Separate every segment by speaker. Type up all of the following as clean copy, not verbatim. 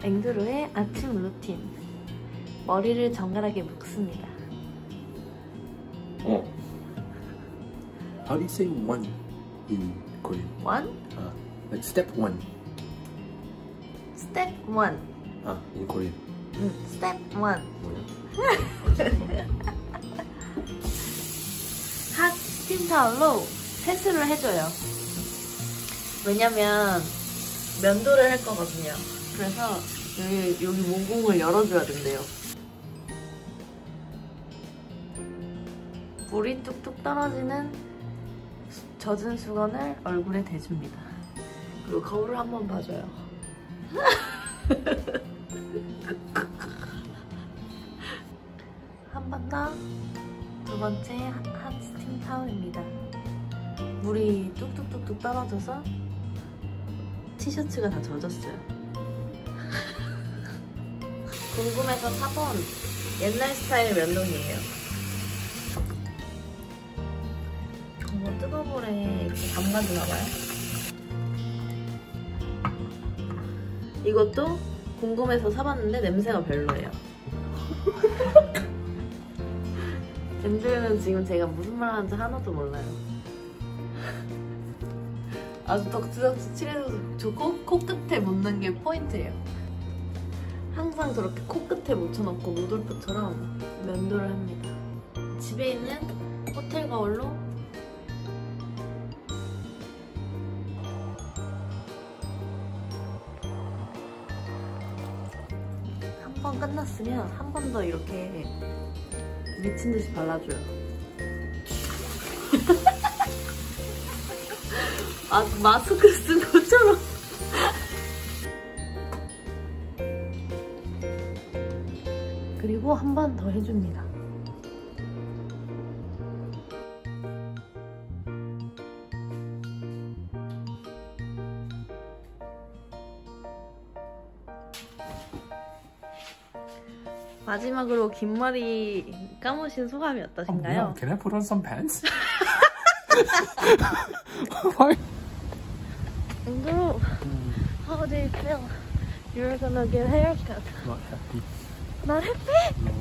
Speaker 1: 앵두루의 아침 루틴. 머리를 정갈하게 묶습니다.
Speaker 2: How do you say one in Korean?
Speaker 1: One?
Speaker 2: Like step one.
Speaker 1: Step one.
Speaker 2: In Korean.
Speaker 1: Step one. 핫 스팀 타올로 세수를 해줘요. 왜냐면 면도를 할 거거든요. 그래서 여기 모공을 열어줘야 된대요. 물이 뚝뚝 떨어지는 젖은 수건을 얼굴에 대줍니다. 그리고 거울을 한번 봐줘요. 한 번 더. 두 번째 핫 스팀 타올입니다. 물이 뚝뚝뚝뚝 떨어져서 티셔츠가 다 젖었어요. 궁금해서 사본 옛날 스타일 면도기예요. 뭐 뜨거운 물에 이렇게 담가주나봐요. 이것도 궁금해서 사봤는데 냄새가 별로예요. 엠드는 지금 제가 무슨 말 하는지 하나도 몰라요. 아주 덕지덕지 칠해서 저 코끝에 묻는 게 포인트예요. 항상 저렇게 코끝에 묻혀놓고 누들프처럼 면도를 합니다. 집에 있는 호텔 거울로 한 번 끝났으면 한 번 더 이렇게 미친듯이 발라줘요. 마스크 쓴 것처럼. 그리고 한 번 더 해줍니다. 마지막으로 긴 머리 감으신 소감이 어떠신가요?
Speaker 2: Can I put on some pants?
Speaker 1: 앵두루, how do you feel? You're gonna get a haircut.
Speaker 2: Not happy.
Speaker 1: Not happy?
Speaker 2: No.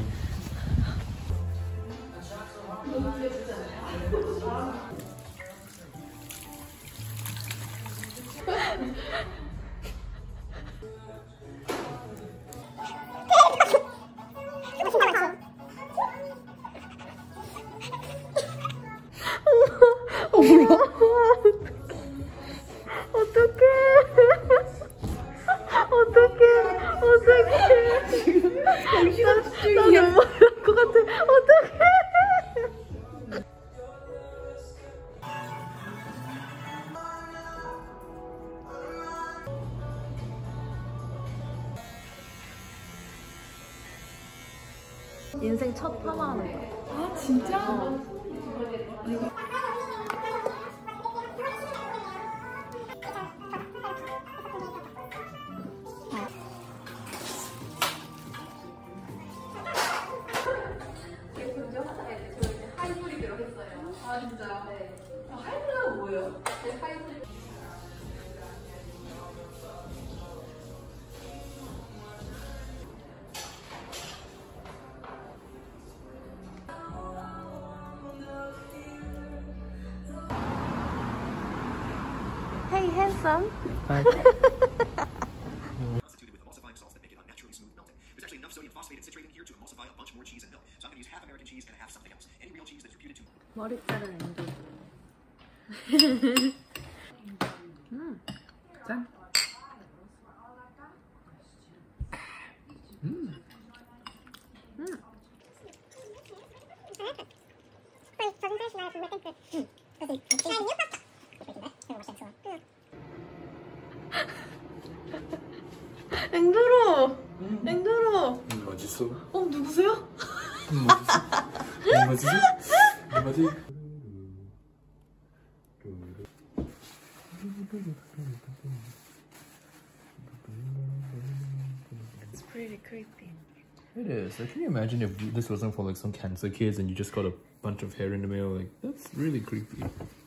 Speaker 1: 나 눈물 날 것 같아. 어떡해. 인생 첫 파마하는 거.
Speaker 3: 아 진짜?
Speaker 1: Hey, handsome.
Speaker 2: Hi.
Speaker 4: Constituted with emulsifying salts that make it unnaturally smooth melting. There's actually enough sodium phosphate and citrate in here to emulsify a bunch more cheese and milk. So I'm going to use half American cheese and half something else. Any real cheese that's reputed to.
Speaker 1: 머리 자른 앵두.
Speaker 2: 짠.
Speaker 1: 앵두루! 앵두루!
Speaker 2: 멋있어.
Speaker 1: 누구세요?
Speaker 2: 뭐지? 뭐지?
Speaker 1: It's pretty creepy.
Speaker 2: It is. Like, can you imagine if this wasn't for like some cancer kids and you just got a bunch of hair in the mail? Like, that's really creepy.